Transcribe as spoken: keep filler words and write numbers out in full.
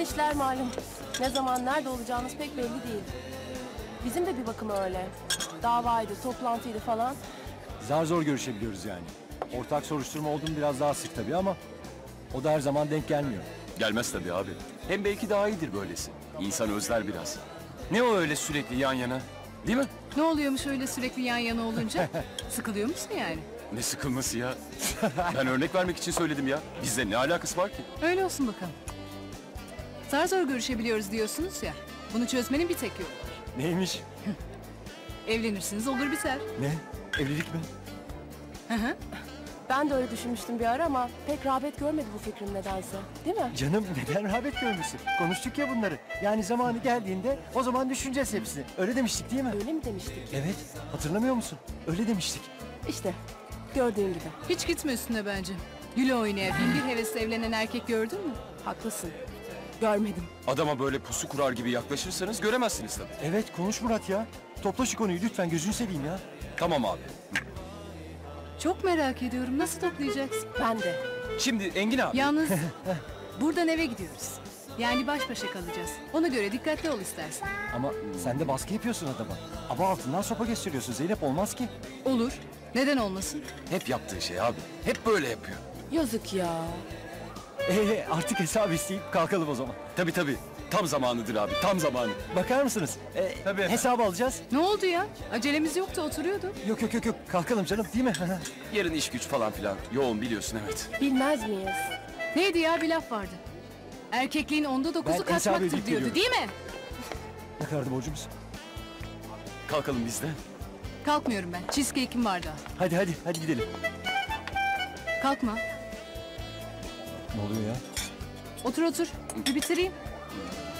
işler malum. Ne zaman nerede olacağınız pek belli değil. Bizim de bir bakıma öyle. Davaydı, toplantıydı falan. Zar zor görüşebiliyoruz yani. Ortak soruşturma olduğum biraz daha sık tabii ama o da her zaman denk gelmiyor. Gelmez tabii abi. Hem belki daha iyidir böylesi. İnsan özler biraz. Ne o öyle sürekli yan yana? Değil mi? Ne oluyormuş öyle sürekli yan yana olunca? Sıkılıyor musun yani? Ne sıkılması ya? Ben örnek vermek için söyledim ya. Bizde ne alakası var ki? Öyle olsun bakalım. Zar zor görüşebiliyoruz diyorsunuz ya. Bunu çözmenin bir tek yolu var. Neymiş? Evlenirsiniz olur biter. Ne? Evlilik mi? Hı hı. Ben de öyle düşünmüştüm bir ara ama pek rağbet görmedi bu fikrim nedense. Değil mi? Canım neden rağbet görmüşsün? Konuştuk ya bunları. Yani zamanı geldiğinde o zaman düşüneceğiz hepsini. Öyle demiştik değil mi? Öyle mi demiştik? Evet. Hatırlamıyor musun? Öyle demiştik. İşte gördüğün gibi. Hiç gitme üstüne bence. Güle oynaya bin bir hevesle evlenen erkek gördün mü? Haklısın. Görmedim. Adama böyle pusu kurar gibi yaklaşırsanız göremezsiniz tabii. Evet konuş Murat ya. Topla şu konuyu lütfen gözünü seveyim ya. Tamam abi. Çok merak ediyorum. Nasıl toplayacaksın? Ben de. Şimdi Engin abi. Yalnız buradan eve gidiyoruz. Yani baş başa kalacağız. Ona göre dikkatli ol istersen. Ama sen de baskı yapıyorsun adama. Aba altından sopa gösteriyorsun Zeynep, olmaz ki. Olur. Neden olmasın? Hep yaptığı şey abi. Hep böyle yapıyor. Yazık ya. Ee, artık hesap isteyip kalkalım o zaman. Tabii tabii. Tam zamanıdır abi. Tam zamanı. Bakar mısınız? Ee, Tabii efendim. hesabı alacağız. Ne oldu ya? Acelemiz yoktu oturuyorduk. Yok yok yok yok kalkalım canım değil mi? Yarın iş güç falan filan. Yoğun biliyorsun evet. Bilmez miyiz? Neydi ya bir laf vardı. Erkekliğin onda Ben dokuzu hesap kaçmaktır edip diyordu geliyorum. değil mi? Ne kadardı borcumuz? Kalkalım biz de. Kalkmıyorum ben. Cheesecake'im var daha. Hadi hadi hadi gidelim. Kalkma. Ne oluyor ya? Otur otur. Bir bitireyim.